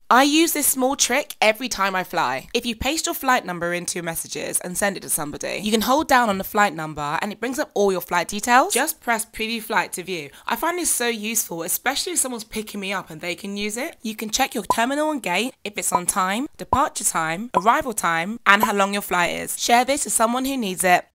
I use this small trick every time I fly. If you paste your flight number into your messages and send it to somebody, you can hold down on the flight number and it brings up all your flight details. Just press preview flight to view. I find this so useful, especially if someone's picking me up and they can use it. You can check your terminal and gate, if it's on time, departure time, arrival time, and how long your flight is. Share this with someone who needs it.